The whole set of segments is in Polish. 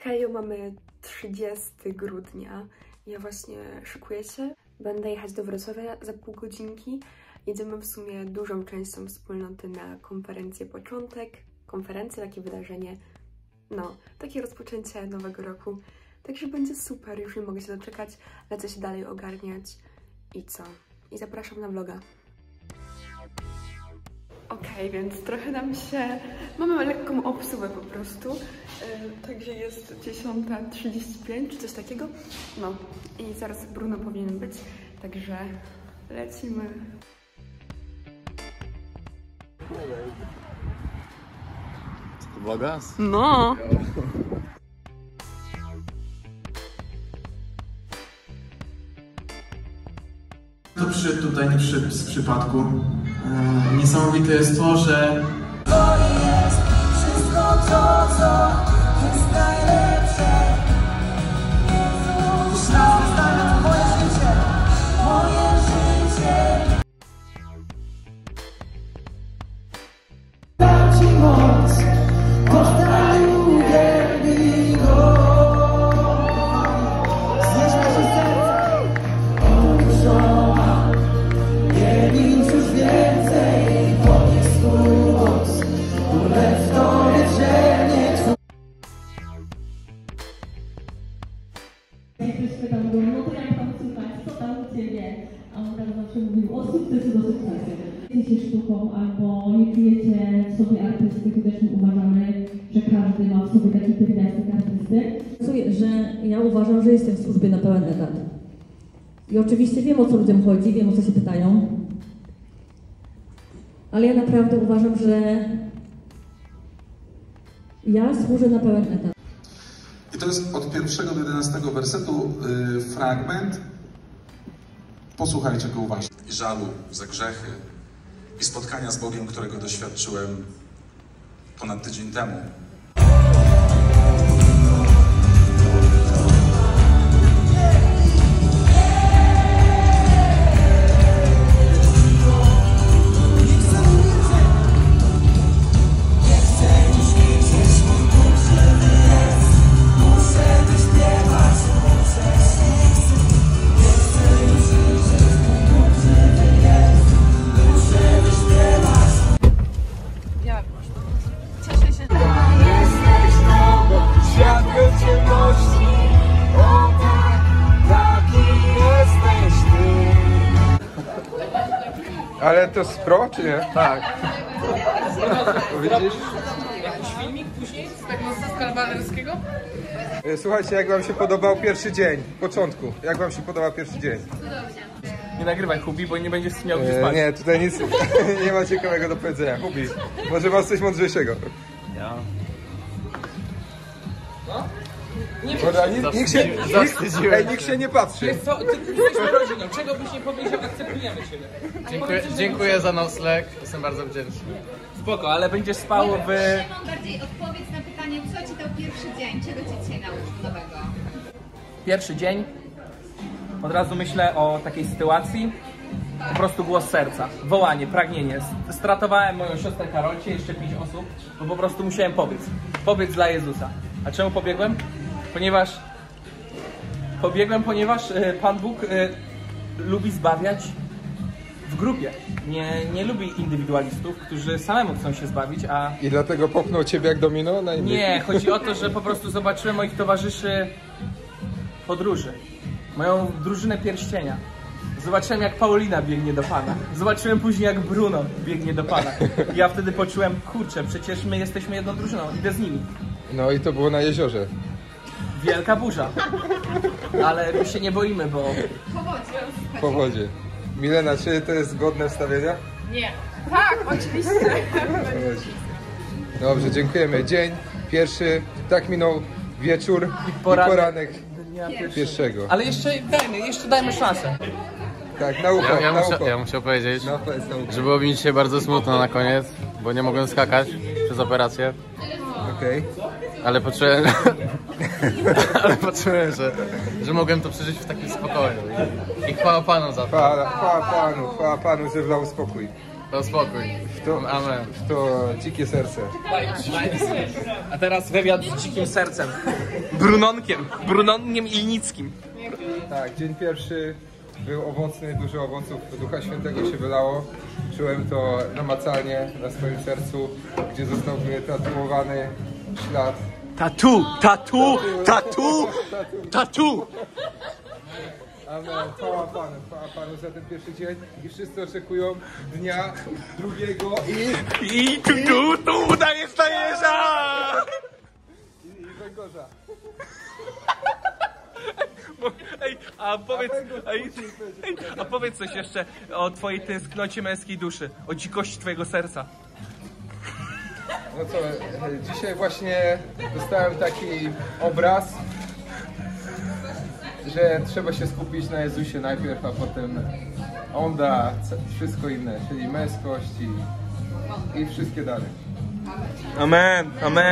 Hejo, mamy 30 grudnia. Ja właśnie szykuję się. Będę jechać do Wrocławia za pół godzinki. Jedziemy w sumie dużą częścią wspólnoty na konferencję Początek. Konferencję, takie wydarzenie, no, takie rozpoczęcie nowego roku. Także będzie super, już nie mogę się doczekać. Lecę się dalej ogarniać. I co? I zapraszam na vloga. Okej, więc trochę nam się... Mamy lekką obsługę po prostu. Także jest 10:35 czy coś takiego. No i zaraz Bruno powinien być. Także lecimy. Vlogas? No! To przyszedł tutaj nie przyszedł z przypadku. Niesamowite jest to, że to jest wszystko to, co jest najlepsze. Jezus, na moje życie, moje życie. Dam Ci moc, powstań, uwielbij Go. Znieś nasze serca, odruszona. Nie nic już więcej, podnieś swój głos, ulecz to wieczenie Twój. Jak ktoś pytał go, no to jak tam słuchać, co tam u Ciebie? A on tak zawsze mówił, o sukcesu do sukcesu. Jesteście sztuką albo nie czujecie w sobie artysty, to też my uważamy, że każdy ma w sobie taki pierwiastek artysty. Że ja uważam, że jestem w służbie na pełen etat. I oczywiście wiem, o co ludziom chodzi, wiem, o co się pytają. Ale ja naprawdę uważam, że ja służę na pełen etat. I to jest od 1 do 11 wersetu fragment. Posłuchajcie go uważnie. I żalu za grzechy i spotkania z Bogiem, którego doświadczyłem ponad tydzień temu. Ale to jest pro, czy nie? Tak. Widzisz? Jakiś filmik później z tego skalwalerskiego? Słuchajcie, jak wam się podobał pierwszy dzień? Początku. Jak wam się podobał pierwszy dzień? Nie nagrywaj, Hubi, bo nie będziesz miał gdzie spać. Nie, tutaj nic nie ma ciekawego do powiedzenia. Hubi, może masz coś mądrzejszego? Ja. No? Dobra, nikt się nie patrzy. Wiesz co, ty jesteśmy rodziną, czego byś nie powiedział, akceptujemy Ciebie. Dziękuję za nocleg, jestem bardzo wdzięczny. Spoko, ale będziesz spał w... Szymon, bardziej odpowiedz na pytanie, co Ci dał pierwszy dzień, czego Cię dzisiaj nauczył nowego? Pierwszy dzień, od razu myślę o takiej sytuacji, po prostu głos serca, wołanie, pragnienie. Stratowałem moją siostrę Karolcie, jeszcze 5 osób, bo po prostu musiałem pobiec dla Jezusa. A czemu pobiegłem? Ponieważ Pan Bóg lubi zbawiać w grupie. Nie lubi indywidualistów, którzy samemu chcą się zbawić, a... I dlatego popchnął ciebie jak domino? Nie, chodzi o to, że po prostu zobaczyłem moich towarzyszy podróży. Moją drużynę pierścienia. Zobaczyłem, jak Paulina biegnie do Pana. Zobaczyłem później, jak Bruno biegnie do Pana. I ja wtedy poczułem, kurczę, przecież my jesteśmy jedną drużyną, idę z nimi. No i to było na jeziorze. Wielka burza. Ale my się nie boimy, bo... Po wodzie. Milena, czy to jest godne wstawienia? Nie. Tak, oczywiście. Dobrze, dziękujemy. Dzień pierwszy, tak minął wieczór i poranek dnia pierwszego. Ale jeszcze dajmy szansę. Tak, nauka, Ja muszę powiedzieć, że było mi dzisiaj bardzo smutno na koniec, bo nie mogłem skakać przez operację. Okej. Ale poczułem, że mogłem to przeżyć w takim spokoju. I chwała Panu za to. Chwała Panu, że wlał spokój. To spokój. Amen. To dzikie serce. A teraz wywiad z dzikim sercem. Brunoniem Ilnickim. Tak, dzień pierwszy był owocny, dużo owoców Ducha Świętego się wylało. Czułem to namacalnie na swoim sercu, gdzie został wytatuowany ślad. Tatu! Amen. Chwała Panu za ten pierwszy dzień i wszyscy oczekują dnia drugiego I tu udaje stajerza! i węgorza. Ej, a powiedz coś jeszcze o twojej tęsknocie męskiej duszy, o dzikości twojego serca. No co, dzisiaj właśnie dostałem taki obraz, że trzeba się skupić na Jezusie najpierw, a potem On da wszystko inne, czyli męskość i wszystkie dary. Amen.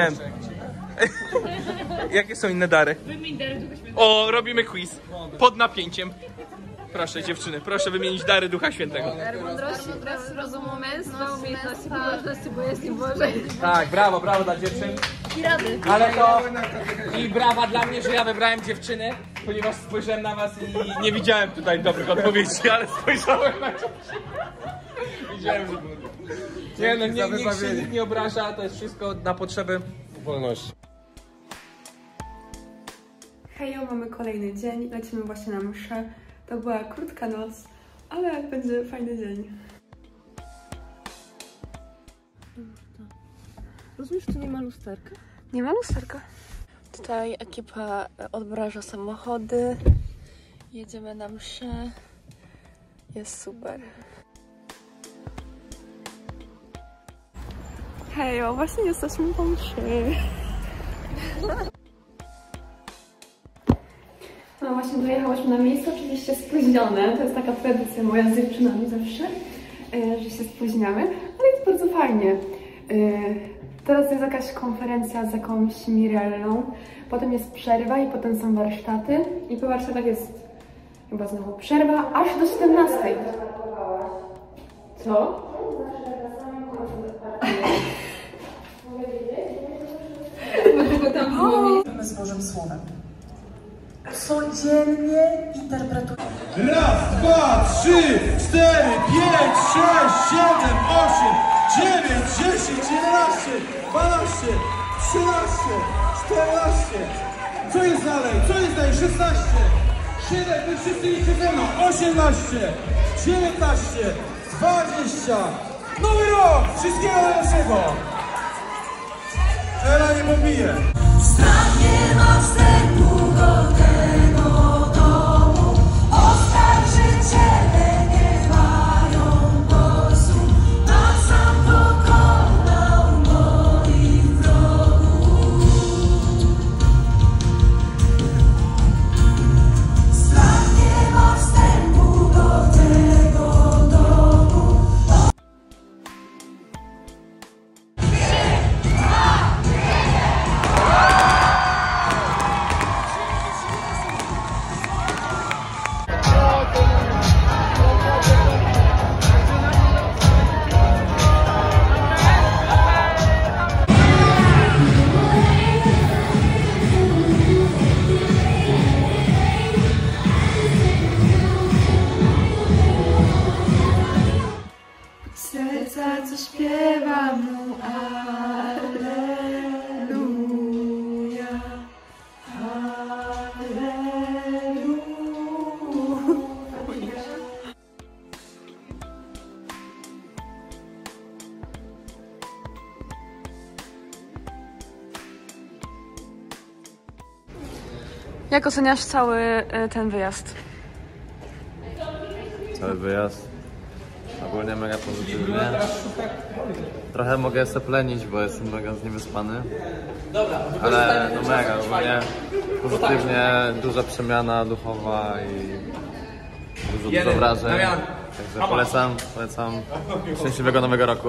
Jakie są inne dary? O, robimy quiz. Pod napięciem. Proszę dziewczyny, proszę wymienić dary Ducha Świętego. Mądrości, rozumu, męstwa, umiejętności, pobożności, bojaźni Bożej. Tak, brawo dla dziewczyn. I rady. Ale to i brawa dla mnie, że ja wybrałem dziewczyny, ponieważ spojrzałem na was i nie widziałem tutaj dobrych odpowiedzi, ale spojrzałem na dziewczyny. Widziałem, że było. Nie no, niech się nikt nie obraża, to jest wszystko na potrzeby wolności. Hejo, mamy kolejny dzień, lecimy właśnie na mszę. To była krótka noc, ale będzie fajny dzień. Rozumiesz, tu nie ma lusterka? Nie ma lusterka. Tutaj ekipa odmraża samochody. Jedziemy na mszę. Jest super. Hejo, właśnie jesteśmy po mszy. No właśnie dojechałyśmy na miejsce, oczywiście spóźnione. To jest taka tradycja moja z dziewczynami zawsze, że się spóźniamy, ale jest bardzo fajnie. Teraz jest jakaś konferencja z jakąś Mirellą, potem jest przerwa i potem są warsztaty. I po warsztatach jest chyba znowu przerwa, aż do 17. Co? Z Bożym Słowem. Codziennie interpretujemy. Raz, dwa, 3, 4, 5, 6, 7, 8, 9, 10, 11, 12, 13, 14. Co jest dalej? 16, 7, wy wszyscy liczcie ze mną. 18, 19, 20. Nowy rok! Wszystkiego najlepszego! Ela nie pobije. Strach nie ma wstępu do tego domu. Oskarżyciele nie mają głosu. Pan sam pokonał moich wrogów. Strach nie ma wstępu do tego domu. Serca, co śpiewa mu Alleluja, Alleluja. Jak oceniasz cały ten wyjazd? Cały wyjazd. Ogólnie mega pozytywnie. Trochę mogę seplenić, bo jestem mega niewyspany. Ale no mega, ogólnie pozytywnie, duża przemiana duchowa i dużo wrażeń. Także polecam. Szczęśliwego nowego roku.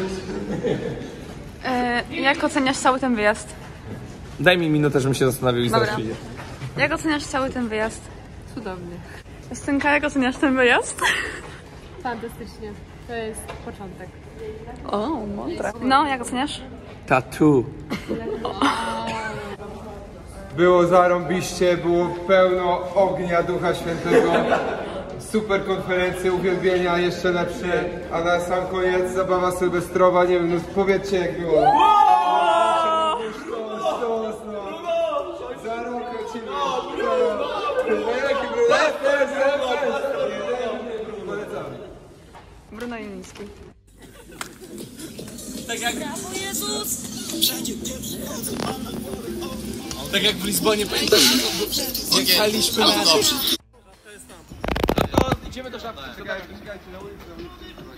Jak oceniasz cały ten wyjazd? Daj mi minutę, żebym się zastanowił i zaraz przyjdzie. Jak oceniasz cały ten wyjazd? Cudownie. Justynka, jak oceniasz ten wyjazd? Fantastycznie. To jest początek. O, mądre. No, jak oceniasz? Tattoo. Było zarąbiście, było pełno ognia Ducha Świętego. Super konferencje, uwielbienia, jeszcze lepsze. A na sam koniec zabawa sylwestrowa, nie wiem, no powiedzcie jak było. Sztos, no. Za rok lecimy. Polecamy. Bruno Iliński. Tak jak w Lizbonie, pamiętasz? Jechaliśmy na... Idziemy do żabki. Czekajcie, na ulicy.